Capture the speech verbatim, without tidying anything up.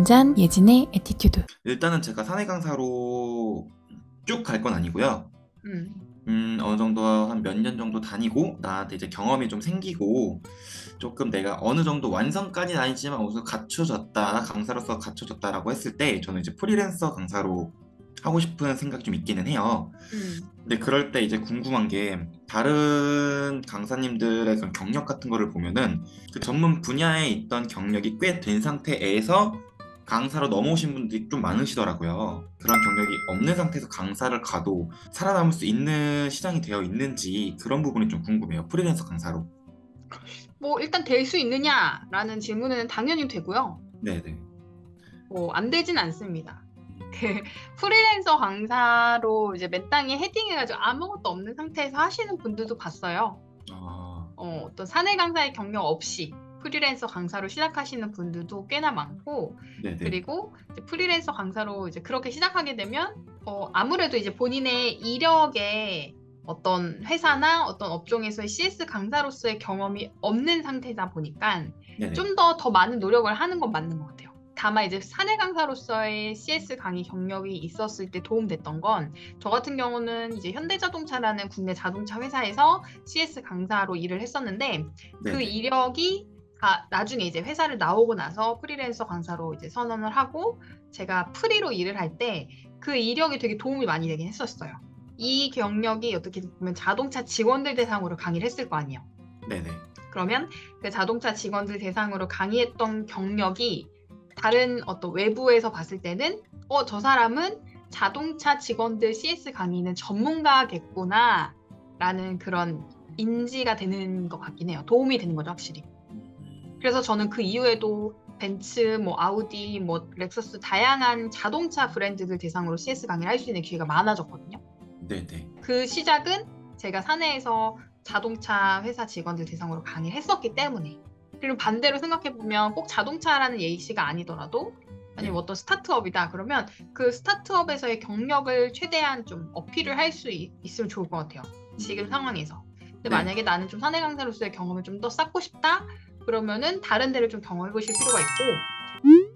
한잔 예진의 에티튜드. 일단은 제가 사내 강사로 쭉 갈 건 아니고요. 음. 음, 어느 정도 한 몇 년 정도 다니고 나한테 이제 경험이 좀 생기고 조금 내가 어느 정도 완성까지는 아니지만 어느 정도 갖춰졌다, 강사로서 갖춰졌다라고 했을 때 저는 이제 프리랜서 강사로 하고 싶은 생각이 좀 있기는 해요. 음. 근데 그럴 때 이제 궁금한 게 다른 강사님들의 그런 경력 같은 거를 보면은 그 전문 분야에 있던 경력이 꽤 된 상태에서 강사로 넘어오신 분들이 좀 많으시더라고요. 그런 경력이 없는 상태에서 강사를 가도 살아남을 수 있는 시장이 되어 있는지 그런 부분이 좀 궁금해요. 프리랜서 강사로. 뭐 일단 될 수 있느냐라는 질문에는 당연히 되고요. 네네. 뭐 안 되진 않습니다. 그 프리랜서 강사로 이제 맨땅에 헤딩해가지고 아무것도 없는 상태에서 하시는 분들도 봤어요. 아, 어, 어떤 사내 강사의 경력 없이 프리랜서 강사로 시작하시는 분들도 꽤나 많고, 네네. 그리고 이제 프리랜서 강사로 이제 그렇게 시작하게 되면 어, 아무래도 이제 본인의 이력에 어떤 회사나 어떤 업종에서의 씨에스 강사로서의 경험이 없는 상태다 보니까 네네. 좀 더 더 많은 노력을 하는 건 맞는 것 같아요. 다만 이제 사내 강사로서의 씨에스 강의 경력이 있었을 때 도움됐던 건 저 같은 경우는 이제 현대자동차라는 국내 자동차 회사에서 씨에스 강사로 일을 했었는데 그 네네. 이력이 아, 나중에 이제 회사를 나오고 나서 프리랜서 강사로 이제 선언을 하고 제가 프리로 일을 할 때 그 이력이 되게 도움이 많이 되긴 했었어요. 이 경력이 어떻게 보면 자동차 직원들 대상으로 강의를 했을 거 아니에요. 네네. 그러면 그 자동차 직원들 대상으로 강의했던 경력이 다른 어떤 외부에서 봤을 때는 어, 저 사람은 자동차 직원들 씨에스 강의는 전문가겠구나 라는 그런 인지가 되는 것 같긴 해요. 도움이 되는 거죠, 확실히. 그래서 저는 그 이후에도 벤츠, 뭐 아우디, 뭐 렉서스 다양한 자동차 브랜드들 대상으로 씨에스 강의를 할 수 있는 기회가 많아졌거든요. 네네. 그 시작은 제가 사내에서 자동차 회사 직원들 대상으로 강의를 했었기 때문에. 그리고 반대로 생각해보면 꼭 자동차라는 예시가 아니더라도 아니면 네. 어떤 스타트업이다 그러면 그 스타트업에서의 경력을 최대한 좀 어필을 할 수 있으면 좋을 것 같아요. 지금 상황에서. 근데 네. 만약에 나는 좀 사내 강사로서의 경험을 좀 더 쌓고 싶다 그러면은 다른 데를 좀 경험해 보실 필요가 있고